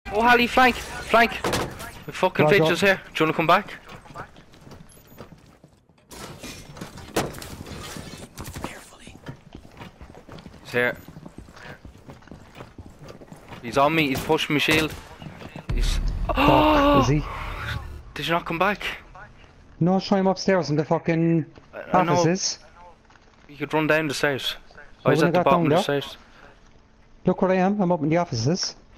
Oh, Hally, flank! Flank! The fucking Roger. Vigil's here. Do you wanna come back? He's here. He's on me, he's pushing my shield. He's... Fuck, is he? Did you not come back? No, I was trying him upstairs in the fucking I know. offices. You could run down the stairs. I Oh, he's wouldn't at the have got bottom of down the there. stairs. Look where I am, I'm up in the offices.